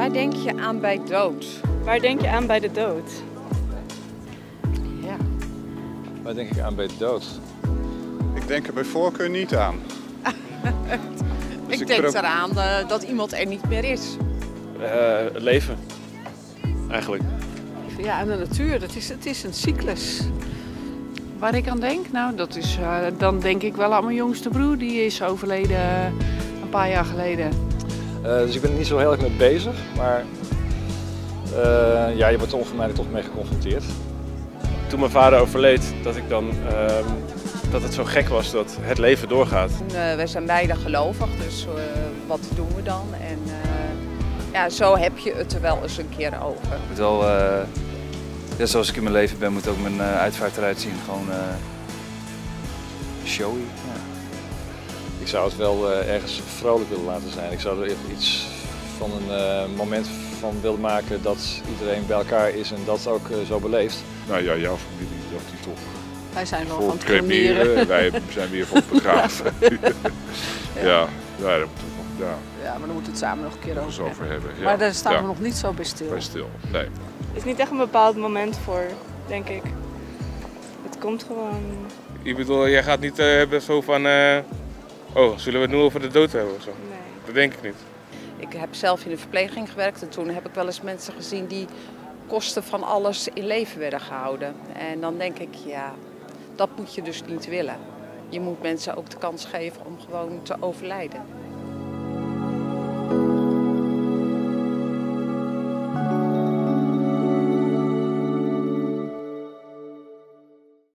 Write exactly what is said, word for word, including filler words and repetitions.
Waar denk je aan bij dood? Waar denk je aan bij de dood? Ja. Waar denk ik aan bij de dood? Ik denk er bij voorkeur niet aan. ik ik denk ook- eraan uh, dat iemand er niet meer is. Uh, het leven, eigenlijk. Ja, en de natuur, dat is, het is een cyclus. Waar ik aan denk? Nou, dat is, uh, dan denk ik wel aan mijn jongste broer. Die is overleden een paar jaar geleden. Uh, dus ik ben er niet zo heel erg mee bezig. Maar uh, ja, je wordt er onvermijdelijk toch mee geconfronteerd. Toen mijn vader overleed, dat ik dan... Uh, dat het zo gek was dat het leven doorgaat. Uh, wij zijn beide gelovig, dus uh, wat doen we dan? En uh, ja, zo heb je het er wel eens een keer over. Het moet wel, uh, ja, zoals ik in mijn leven ben, moet ook mijn uh, uitvaart eruit zien. Gewoon uh, showy. Ja. Ik zou het wel uh, ergens vrolijk willen laten zijn. Ik zou er iets van een uh, moment van willen maken dat iedereen bij elkaar is en dat ook uh, zo beleeft. Nou ja, jouw familie, dat die toch... Wij zijn wel voor van het het cremeren. Wij zijn weer voor het begraven. ja, ja, ja, dat moet nog, ja. Ja, maar dan moeten we het samen nog een keer over, over hebben. Ja. Maar daar staan ja. we nog niet zo bij stil. Bij stil, nee. Er is niet echt een bepaald moment voor, denk ik. Het komt gewoon... Ik bedoel, jij gaat niet uh, hebben zo van... Uh, oh, zullen we het nu over de dood hebben of zo? Nee. Dat denk ik niet. Ik heb zelf in de verpleging gewerkt en toen heb ik wel eens mensen gezien die kosten van alles in leven werden gehouden. En dan denk ik, ja, dat moet je dus niet willen. Je moet mensen ook de kans geven om gewoon te overlijden.